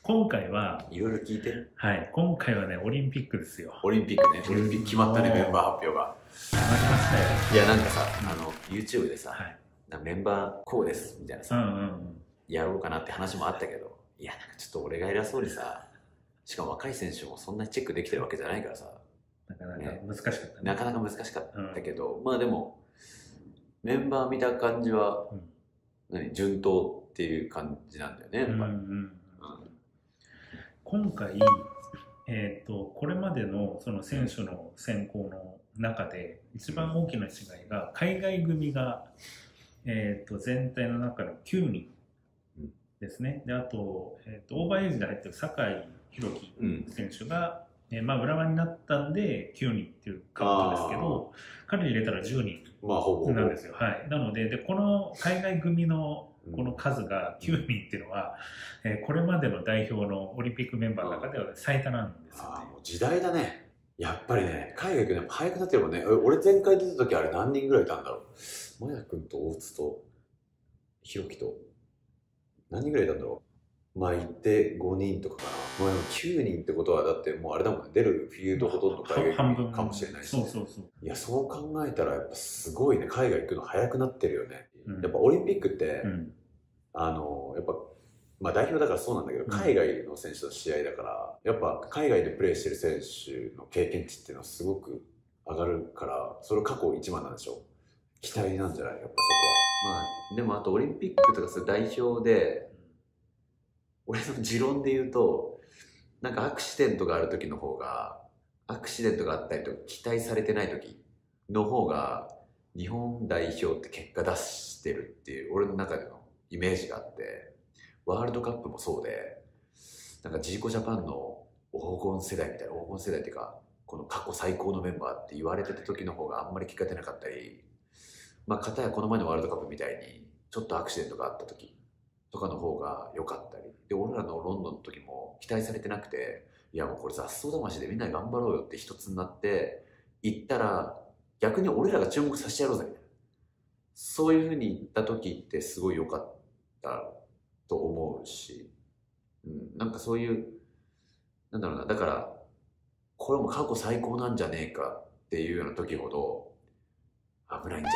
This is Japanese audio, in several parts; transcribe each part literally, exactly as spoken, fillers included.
今回は、 いろいろ聞いてる。 はい、今回はね、オリンピックですよ。 オリンピックね、オリンピック決まったね、 うんメンバー発表が。 決まりましたよ。 いや、なんかさ、あの、YouTube でさ、 はい。 なんかメンバーこうです、みたいなさ、 うんうんうん。 やろうかなって話もあったけど、いや、なんかちょっと俺が偉そうにさ、しかも若い選手もそんなにチェックできてるわけじゃないからさ、 なかなかね難しかったね。 なかなか難しかったけど、まあでも、メンバー見た感じは、 うん何、順当っていう感じなんだよね、やっぱり。 うんうんうん今回、えーと、これまでのその選手の選考の中で一番大きな違いが海外組が、えーと全体の中のきゅうにんですね。であと、えーとオーバーエイジで入ってる酒井宏樹選手が、えーまあ、浦和になったんできゅうにんっていうカウントですけど、彼入れたらじゅうにんなんですよ。はい、なので、でこの海外組のこの数がきゅうにんっていうのは、うん、えー、これまでの代表のオリンピックメンバーの中では最多なんですよね。 あ、もう時代だね。やっぱりね、海外行くの早くなってるもんね。俺前回出た時あれ何人ぐらいいたんだろう。マヤ君と大津とひろきと何人ぐらいいたんだろう。まあ行ってごにんとかかな。まあきゅうにんってことはだってもうあれだもんね。出るフィールドほとんど海外組かもしれないし、ね。 そうそうそう。 いや、そう考えたらやっぱすごいね。海外行くの早くなってるよね。 うん、ややっぱオリンピックって、 うん、 あの、やっぱまあ代表だからそうなんだけど、海外の選手の試合だから、やっぱ海外でプレーしてる選手の経験値っていうのはすごく上がるから、それ過去一番なんでしょう。期待なんじゃないやっぱそこは。まあ、でもあとオリンピックとかそういう代表で、俺の持論で言うと、なんかアクシデントがある時の方が、アクシデントがあったりとか期待されてない時の方が、日本代表って結果出してるっていう、俺の中でのイメージがあって、ワールドカップもそうで、なんかジーコジャパンの黄金世代みたいな、黄金世代っていうか、この過去最高のメンバーって言われてた時の方があんまり聞かれてなかったり、まあ、片やこの前のワールドカップみたいに、ちょっとアクシデントがあった時とかの方が良かったり、で、俺らのロンドンの時も期待されてなくて、いやもうこれ雑草魂でみんなで頑張ろうよって一つになって、行ったら、逆に俺らが注目させてやろうぜみたいな。そういう風に言った時ってすごい良かったと思うし、うん、なんかそういう、なんだろうな、だから、これも過去最高なんじゃねえかっていうような時ほど、危ないんじゃない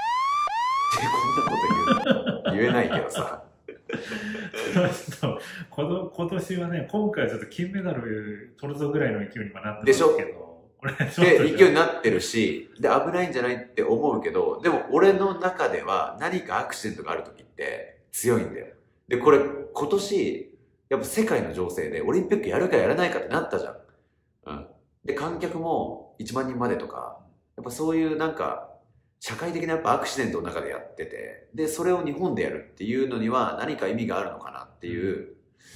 ってこんなこと言う言えないけどさ。 ちょっとこの今年はね、今回はちょっと金メダル取るぞぐらいの勢いにはなってますけど。 で、勢いになってるし、で、危ないんじゃないって思うけど、でも俺の中では何かアクシデントがある時って強いんだよ。で、これ今年、やっぱ世界の情勢でオリンピックやるかやらないかってなったじゃん。うん。で、観客もいちまんにんまでとか、やっぱそういうなんか、社会的なやっぱアクシデントの中でやってて、で、それを日本でやるっていうのには何か意味があるのかなっていう、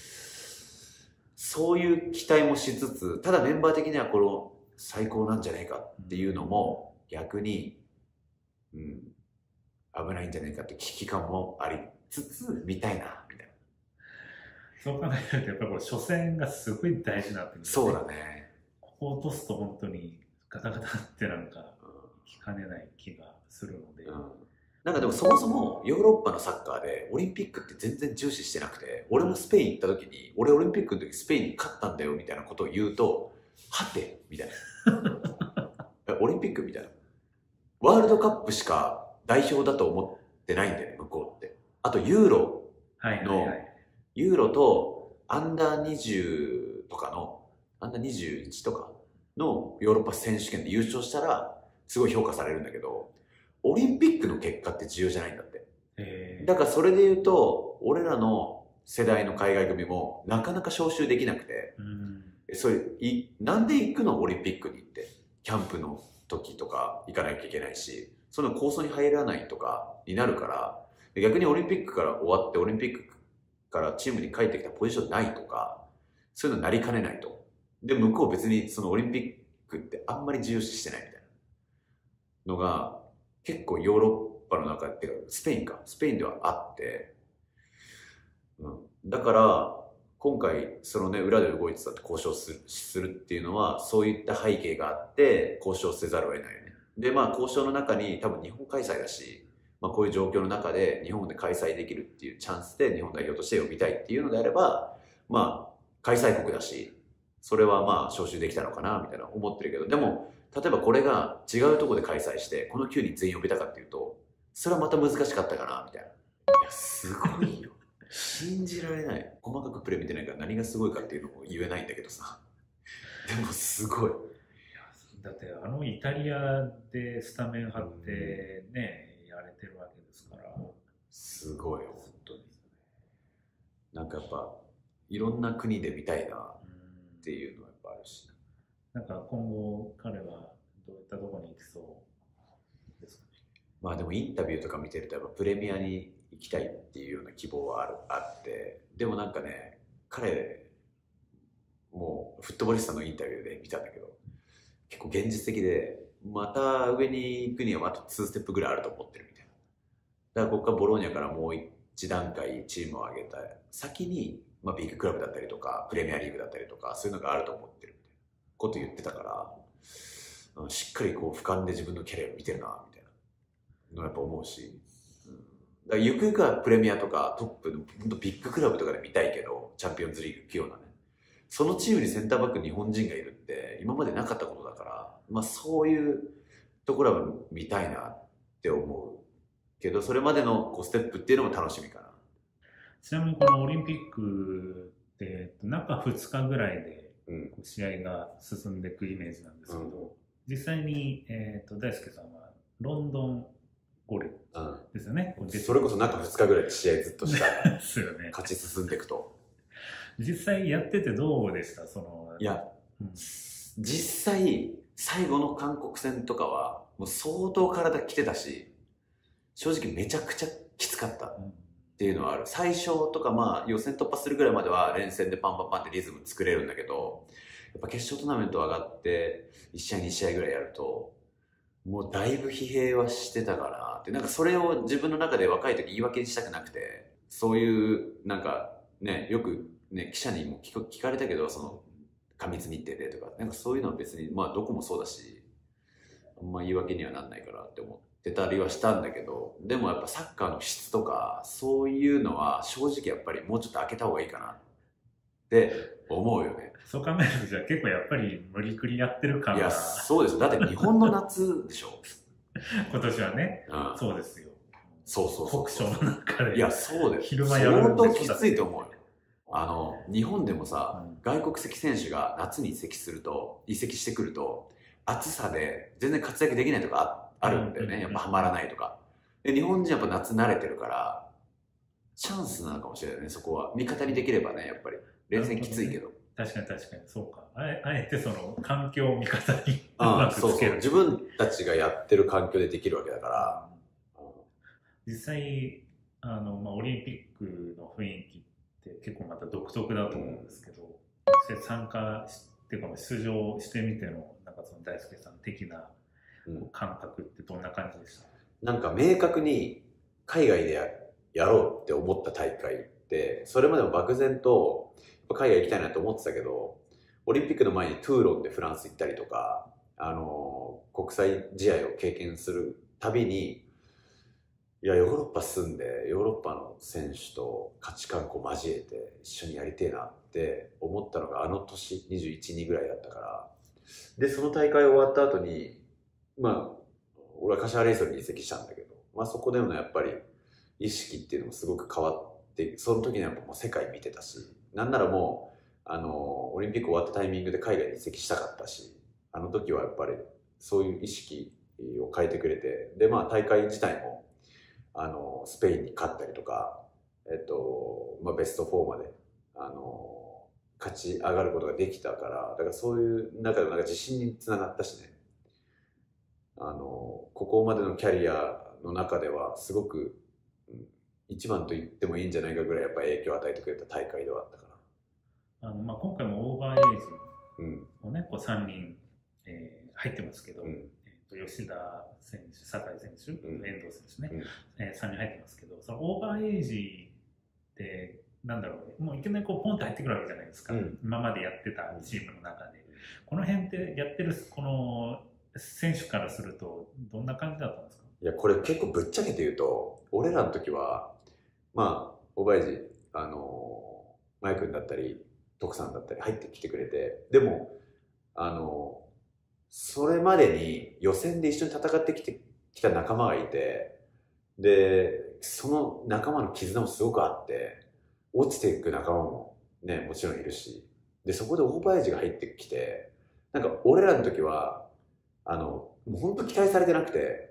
そういう期待もしつつ、ただメンバー的にはこの最高なんじゃないかっていうのも逆に、うん、危ないんじゃないかって危機感もありつつ、見たいな、みたいな。 そう考えるとやっぱり初戦がすごい大事になってくる、ね。 そうだね。 ここを落とすと本当にガタガタってなんか聞かねない気がするので、うん、 なんかでもそもそもヨーロッパのサッカーでオリンピックって全然重視してなくて、俺もスペイン行った時に俺オリンピックの時スペインに勝ったんだよみたいなことを言うと、はてみたいなオリンピックみたいな、ワールドカップしか代表だと思ってないんだよね、向こうって。あとユーロの、はいはいはい、ユーロとアンダーにじゅうとかのアンダーにじゅういちとかのヨーロッパ選手権で優勝したらすごい評価されるんだけど、オリンピックの結果って重要じゃないんだって。だからそれで言うと、俺らの世代の海外組もなかなか招集できなくて、うん、それいなんで行くのオリンピックに行って、キャンプの時とか行かなきゃいけないし、その構想に入らないとかになるから、逆にオリンピックから終わってオリンピックからチームに帰ってきたポジションないとか、そういうのなりかねないと。で、向こう別にそのオリンピックってあんまり重視してないみたいなのが結構ヨーロッパの中っていうかスペインかスペインではあって、うん、だから今回そのね裏で動いてたって交渉する、するっていうのはそういった背景があって交渉せざるを得ないよね。でまあ交渉の中に多分日本開催だし、まあ、こういう状況の中で日本で開催できるっていうチャンスで日本代表として呼びたいっていうのであれば、まあ開催国だし、それはまあ招集できたのかなみたいな思ってるけど、でも例えばこれが違うところで開催してこのきゅうにん全員呼べたかっていうと、それはまた難しかったかなみたいな。いやすごいよ。信じられない。細かくプレー見てないから何がすごいかっていうのも言えないんだけどさ。でもすごい。 だってあのイタリアでスタメン張ってね、やれてるわけですから。 すごいよ。本当に。なんかやっぱいろんな国で見たいなっていうのはやっぱあるし。 なんか今後彼はどういったところに行きそうですかね。 まあでもインタビューとか見てるとやっぱプレミアに行きたいっていうような希望はあるあって、でもなんかね、彼もうフットボリスタのインタビューで見たんだけど、結構現実的で、また上に行くにはあとにステップぐらいあると思ってるみたいな。だからここからボローニャからもう一段階チームを上げた先に、まあ、ビッグクラブだったりとかプレミアリーグだったりとかそういうのがあると思ってるみたいなこと言ってたから、しっかりこう俯瞰で自分のキャリアを見てるなみたいなのやっぱ思うし、うん、だからゆくゆくはプレミアとかトップの本当ビッグクラブとかで見たいけど、チャンピオンズリーグ器用なね、そのチームにセンターバック日本人がいるって今までなかったことだから、まあ、そういうところは見たいなって思うけど、それまでのこうステップっていうのも楽しみかな。 ちなみにこのオリンピックって中ふつかぐらいで試合が進んでいくイメージなんですけど、うん、実際に、えー、と大輔さんはロンドンゴールですよね、 うん、それこそ中ふつかぐらいで試合ずっとしたですよね。 勝ち進んでいくと実際やっててどうでした？そのいや、うん、実際最後の韓国戦とかはもう相当体きてたし、正直めちゃくちゃきつかったっていうのはある。最初とかまあ予選突破するぐらいまでは連戦でパンパンパンってリズム作れるんだけど、やっぱ決勝トーナメント上がっていち試合に試合ぐらいやるともうだいぶ疲弊はしてたかなって。なんかそれを自分の中で若い時言い訳にしたくなくて、そういうなんかね、よくね記者にも 聞, 聞かれたけど、その過密日程でとか、なんかそういうのは別にまあどこもそうだし、あんま言い訳にはなんないかなって思ってたりはしたんだけど、でもやっぱサッカーの質とかそういうのは正直やっぱりもうちょっと開けた方がいいかなって思うよね。 そう考えるとじゃあ結構やっぱり無理くりやってる感が。 いやそうです。だって日本の夏でしょ今年はね、うん、そうですよ。 そうそうそうそう。国章の中で。 いやそうだよ。 昼間やる相当きついと思うよ。あの日本でもさ、うん、外国籍選手が夏に移籍すると移籍してくると暑さで全然活躍できないとか あ, あるんだよね、やっぱハマらないとかで、日本人やっぱ夏慣れてるからチャンスなのかもしれないね。そこは味方にできればね、やっぱり連戦きついけど、 確かに確かにそうか。あえあえてその環境を味方にうまくつける、そうそう、自分たちがやってる環境でできるわけだから、 うん、実際あの、まあ、オリンピックの雰囲気って結構また独特だと思うんですけど、うん、参加っていうか出場してみてのなんかその大輔さん的な感覚ってどんな感じでした？ うん、なんか明確に海外で や, やろうって思った大会ってそれまでも漠然と海外行きたいなと思ってたけど、オリンピックの前にトゥーロンでフランス行ったりとか、あの国際試合を経験するたびに、いやヨーロッパ住んでヨーロッパの選手と価値観を交えて一緒にやりてえなって思ったのがあの年にじゅういち、にぐらいだったから、でその大会終わった後にまあ俺は柏レイソルに移籍したんだけど、まあ、そこでのやっぱり意識っていうのもすごく変わって、その時にはもう世界見てたし、なんならもうあのオリンピック終わったタイミングで海外に移籍したかったし、あの時はやっぱりそういう意識を変えてくれて、でまあ大会自体もあのスペインに勝ったりとか、えっとまあ、ベストフォーまであの勝ち上がることができたから、だからそういう中でもなんか自信につながったしね、あのここまでのキャリアの中ではすごく、うん、一番と言ってもいいんじゃないかぐらいやっぱ影響を与えてくれた大会ではあったかな。あの、まあ、今回もオーバーエイジをね、うん、こうさんにん、えー、入ってますけど、うん、えー、と吉田選手、酒井選手、うん、遠藤選手ね、うん、えー、さんにん入ってますけど、そのオーバーエイジってなんだろう、もういきなりこうポンと入ってくるわけじゃないですか、うん、今までやってたチームの中で。この辺ってやってるこの選手からするとどんな感じだったんですか？ いやこれ結構ぶっちゃけて言うと、俺らの時はまあオーバーエイジ、あのマイ君だったり徳さんだったり入ってきてくれて、でもあのそれまでに予選で一緒に戦ってきてきた仲間がいて、でその仲間の絆もすごくあって、落ちていく仲間もねもちろんいるし、でそこでオーバーエイジが入ってきて、なんか俺らの時はあのもう本当期待されてなくて、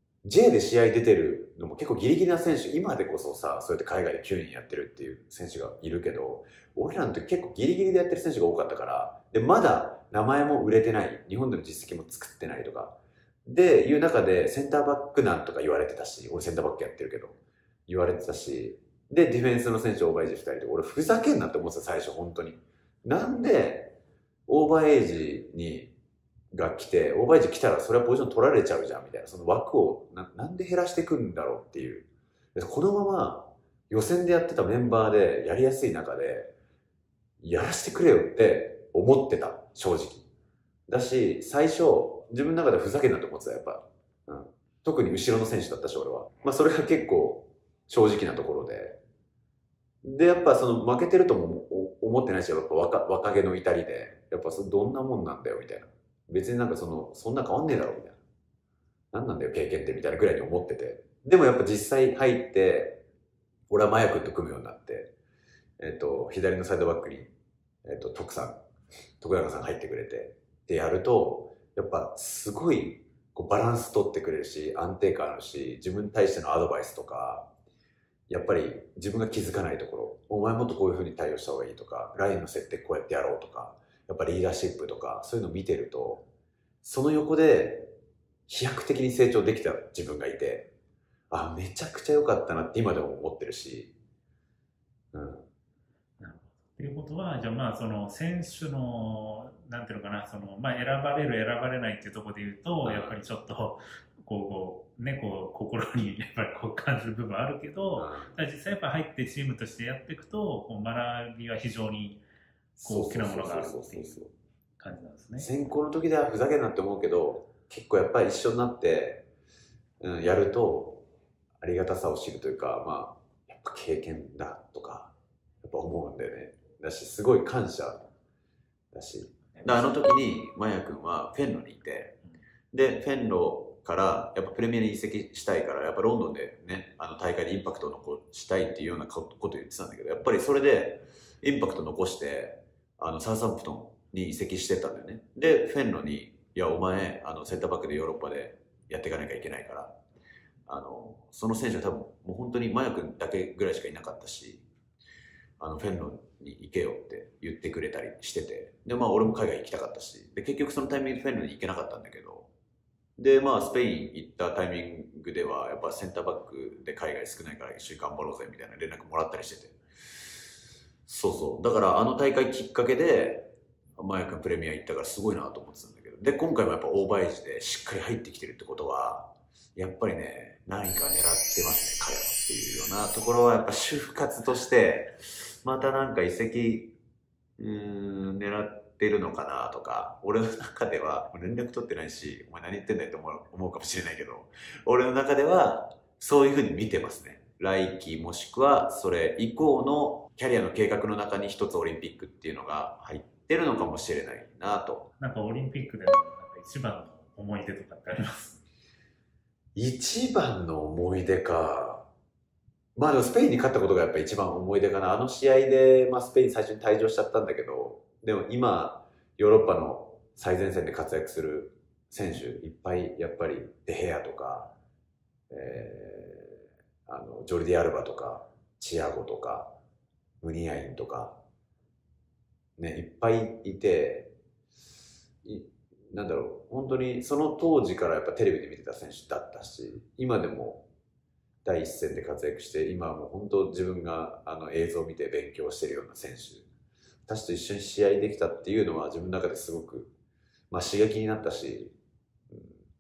J で試合出てるのも結構ギリギリな選手、今でこそさそうやって海外できゅうにんやってるっていう選手がいるけど、俺らの時結構ギリギリでやってる選手が多かったから、でまだ名前も売れてない、日本での実績も作ってないとかでいう中で、センターバックなんとか言われてたし、俺センターバックやってるけど言われてたし、でディフェンスの選手オーバーエイジふたりで、俺ふざけんなって思ってた最初。本当になんでオーバーエイジにが来て、オーバーエイジ来たらそれはポジション取られちゃうじゃんみたいな、その枠を な, なんで減らしていくんだろうっていう、このまま予選でやってたメンバーでやりやすい中でやらせてくれよって思ってた、正直だし、最初自分の中でふざけんなと思ってたやっぱ、うん、特に後ろの選手だったし俺は、まあ、それが結構正直なところで、でやっぱその負けてるとも思ってないし、やっぱ 若, 若気の至りで、やっぱそどんなもんなんだよみたいな、別になんかそのそんな変わんねえだろみたいな、なんなんだよ経験ってみたいなぐらいに思ってて、でもやっぱ実際入って俺はマヤ君と組むようになって、えっと、左のサイドバックに、えっと、徳さん徳永さん入ってくれて、でやるとやっぱすごいこうバランス取ってくれるし、安定感あるし、自分に対してのアドバイスとか、やっぱり自分が気づかないところ、お前もっとこういう風に対応した方がいいとか、ラインの設定こうやってやろうとか、やっぱリーダーシップとかそういうのを見てると、その横で飛躍的に成長できた自分がいて、あ、めちゃくちゃ良かったなって今でも思ってるし、うん。 っていうことは、じゃあまあその選手のなんていうのかな、そのまあ選ばれる選ばれないっていうところで言うと、やっぱりちょっとこうこうねこう心にやっぱりこう感じる部分あるけど、うん、実際やっぱ入ってチームとしてやっていくと、こう学びは非常にこう大きなものがあるっていう感じなんですね。 選考の時ではふざけんなって思うけど、結構やっぱり一緒になって、うん、やるとありがたさを知るというか、まあやっぱ経験だとかやっぱ思うんだよね。だし、すごい感謝だし、だあの時にマヤ君はフェンロにいて、でフェンロからやっぱプレミアに移籍したいから、やっぱロンドンでね、あの大会でインパクトを残したいっていうようなことを言ってたんだけど、やっぱりそれでインパクト残してあのサウサンプトンに移籍してたんだよね。でフェンロに、いやお前あのセンターバックでヨーロッパでやっていかなきゃいけないから、あのその選手は多分もう本当にマヤ君だけぐらいしかいなかったし、あのフェンロに行けよって言ってくれたりしてて、でまあ俺も海外行きたかったし、で結局そのタイミングでフェンロに行けなかったんだけど、でまあスペイン行ったタイミングではやっぱセンターバックで海外少ないから一緒に頑張ろうぜみたいな連絡もらったりしてて、そうそう、だからあの大会きっかけでマヤ君プレミア行ったからすごいなと思ってたんだけど、で今回もやっぱオーバーエイジでしっかり入ってきてるってことは、やっぱりね何か狙ってますね彼はっていうようなところは、やっぱ就活としてまたなんか移籍うーん狙ってるのかなとか、俺の中では連絡取ってないし、お前何言ってんだよって思うかもしれないけど、俺の中ではそういうふうに見てますね。来季もしくはそれ以降のキャリアの計画の中に一つオリンピックっていうのが入ってるのかもしれないなと。 なんかオリンピックでのなんか一番の思い出とかってあります？ 一番の思い出か。まあでもスペインに勝ったことがやっぱ一番思い出かな。あの試合で、まあ、スペイン最初に退場しちゃったんだけど、でも今ヨーロッパの最前線で活躍する選手いっぱい、やっぱりデヘアとか、えー、あのジョルディ・アルバとかチアゴとかムニアインとか、ね、いっぱいいて、いなんだろう、本当にその当時からやっぱテレビで見てた選手だったし、今でも第一線で活躍して、今はもう本当自分があの映像を見て勉強してるような選手たちと一緒に試合できたっていうのは自分の中ですごく、まあ、刺激になったし、うん、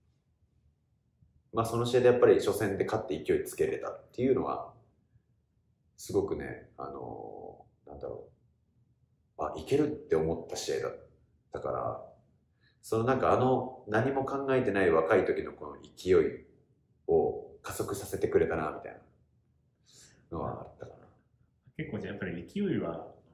まあその試合でやっぱり初戦で勝って勢いつけれたっていうのはすごくね、あのなんだろう、あ、いけるって思った試合だったから、そのなんかあの何も考えてない若い時のこの勢いを加速させてくれたなみたいなのはあったかな。 結構じゃあやっぱり勢いは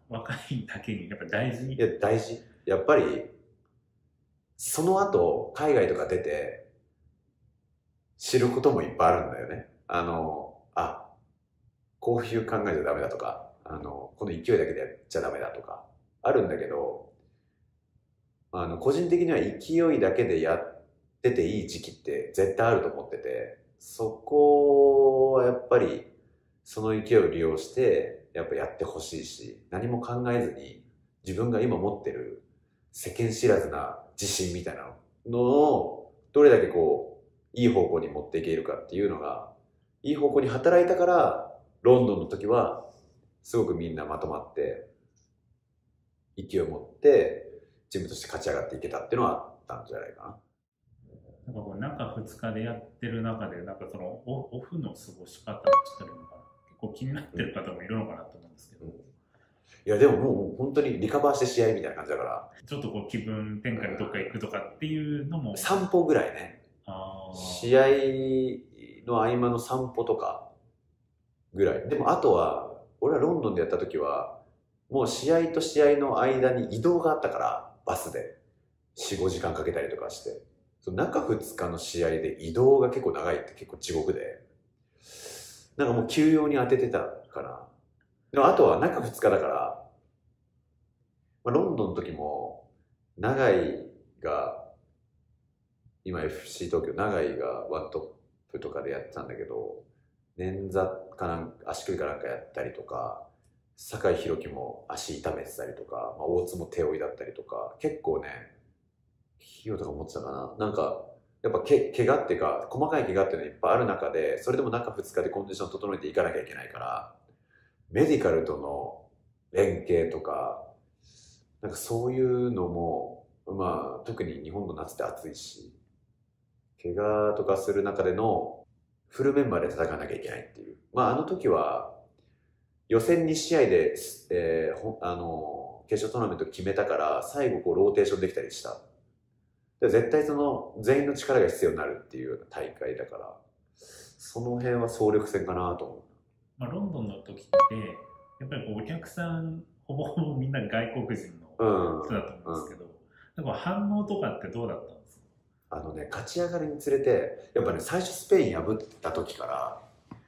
若いだけにやっぱ大事。 いや大事。やっぱりその後海外とか出て知ることもいっぱいあるんだよね。あのあこういう考えじゃダメだとか、あのこの勢いだけでやっちゃダメだとかあるんだけど、あの個人的には勢いだけでやってていい時期って絶対あると思ってて、そこはやっぱりその勢いを利用してやっぱやってほしいし、何も考えずに自分が今持ってる世間知らずな自信みたいなのをどれだけこういい方向に持っていけるかっていうのが、いい方向に働いたからロンドンの時はすごくみんなまとまって勢いを持ってチームとして勝ち上がっていけたっていうのはあったんじゃないかな。 なんかこう中ふつかでやってる中で、なんかそのオオフの過ごし方をしてるのかな、結構気になってる方もいるのかなと思うんですけど、うん、 いやでももう本当にリカバーして試合みたいな感じだから、 ちょっとこう気分転換にどっか行くとかっていうのも散歩ぐらいね。あ試合の合間の散歩とかぐらい。でもあとは俺はロンドンでやった時はもう試合と試合の間に移動があったから、バスでよん、ごじかんかけたりとかして、その中ふつかの試合で移動が結構長いって結構地獄で、なんかもう休養に当ててたかな。でもあとは中ふつかだから、まあ、ロンドンの時も永井が今 エフシー 東京、永井がワントップとかでやってたんだけど、捻挫かなんか足首かなんかやったりとか、酒井宏樹も足痛めてたりとか、まあ、大津も手負いだったりとか、結構ね、費用とか持ってたかな。なんか、やっぱけ怪我っていうか、細かい怪我っていうのがいっぱいある中で、それでも中ふつかでコンディション整えていかなきゃいけないから、メディカルとの連携とか、なんかそういうのも、まあ、特に日本の夏って暑いし、怪我とかする中でのフルメンバーで戦わなきゃいけないっていう。まあ、あの時は、予選に試合で、えー、ほあの決勝トーナメント決めたから最後こうローテーションできたりした。で絶対その全員の力が必要になるっていうような大会だから、その辺は総力戦かなと思う。 まあ、ロンドンの時ってやっぱりこうお客さんほぼほぼみんな外国人の人だと思うんですけど、うんうん、なんか反応とかってどうだったんですか？ あのね、勝ち上がるにつれてやっぱね、最初スペイン破った時から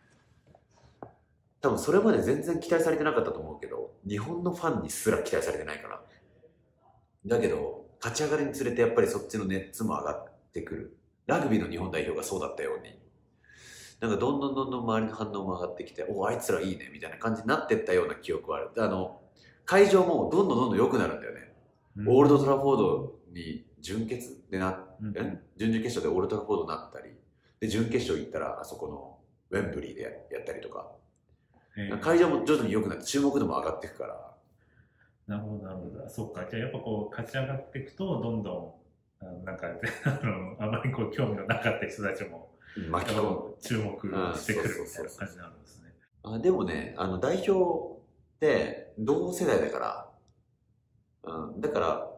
多分それまで全然期待されてなかったと思うけど、日本のファンにすら期待されてないから。だけど勝ち上がるにつれてやっぱりそっちの熱も上がってくる。ラグビーの日本代表がそうだったように、なんかどんどんどんどん周りの反応も上がってきて、おあいつらいいねみたいな感じになってったような記憶はある。あの会場もどんどんどんどん良くなるんだよね、うん、オールドトラフォードに準決でな、うん、準々決勝でオールドトラフォードになったりで、準決勝行ったらあそこのウェンブリーでやったりとか、会場も徐々に良くなって注目度も上がっていくから。 なるほどなるほど。そっか。じゃあやっぱこう勝ち上がっていくとどんどんなんかあのあまりこう興味のなかった人たちも巻き込む注目してくるみたいな感じになるんですね。 あでもね、あの代表って同世代だから、うん、だから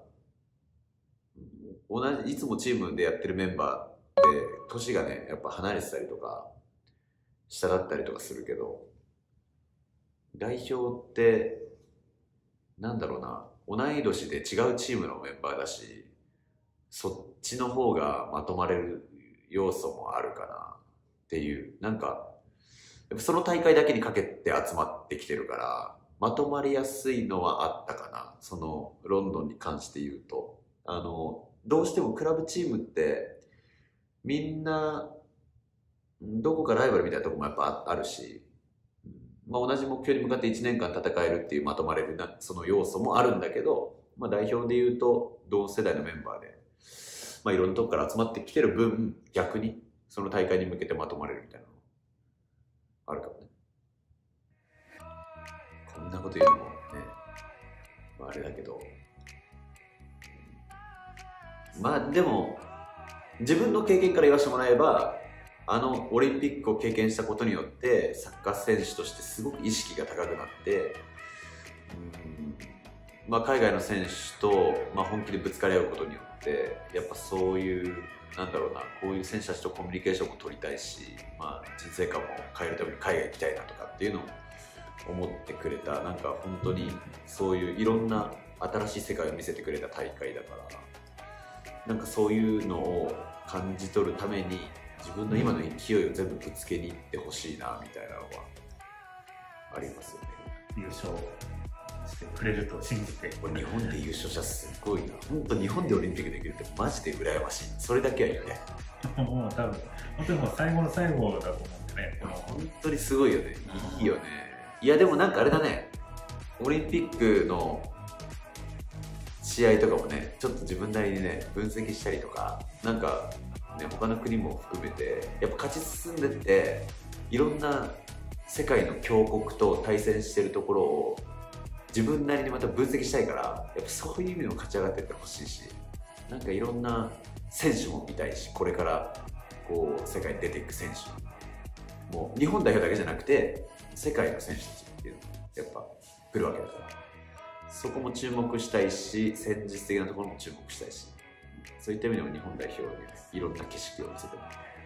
同じいつもチームでやってるメンバーって年がねやっぱ離れてたりとか下だったりとかするけど、代表ってなんだろうな、同い年で違うチームのメンバーだし、そっちの方がまとまれる要素もあるかなっていう、なんかその大会だけにかけて集まってきてるからまとまりやすいのはあったかな。そのロンドンに関して言うと、あのどうしてもクラブチームってみんなどこかライバルみたいなところもやっぱあるし、まあ、同じ目標に向かっていちねんかん戦えるっていうまとまれるなその要素もあるんだけど、まあ、代表でいうと同世代のメンバーで、まあ、いろんなとこから集まってきてる分逆にその大会に向けてまとまれるみたいなのあるかもね。こんなこと言うのもね、まあ、あれだけど、まあでも自分の経験から言わせてもらえば、あのオリンピックを経験したことによってサッカー選手としてすごく意識が高くなって、うんまあ、海外の選手と、まあ、本気でぶつかり合うことによってやっぱそういうなんだろうな、こういう選手たちとコミュニケーションも取りたいし、まあ、人生観も変えるために海外行きたいなとかっていうのも思ってくれた、なんか本当にそういういろんな新しい世界を見せてくれた大会だから、なんかそういうのを感じ取るために自分の今の勢いを全部ぶつけに行ってほしいなみたいなのはありますよね。 優勝してくれると信じて。 これ日本で優勝者すごいな。本当日本でオリンピックできるってマジで羨ましい。それだけは言うね。 もう多分本当にもう最後の最後だと思うんでね。この本当にすごいよね。いいよね。いやでもなんかあれだね。オリンピックの試合とかもね、ちょっと自分なりにね分析したりとか、なんかね他の国も含めてやっぱ勝ち進んでっていろんな世界の強国と対戦してるところを自分なりにまた分析したいから、やっぱそういう意味でも勝ち上がっていってほしいし、なんかいろんな選手も見たいし、これからこう世界に出ていく選手もう日本代表だけじゃなくて世界の選手たちっていうのもやっぱ来るわけだから、そこも注目したいし、戦術的なところも注目したいし、そういった意味でも日本代表にいろんな景色を見せてもらって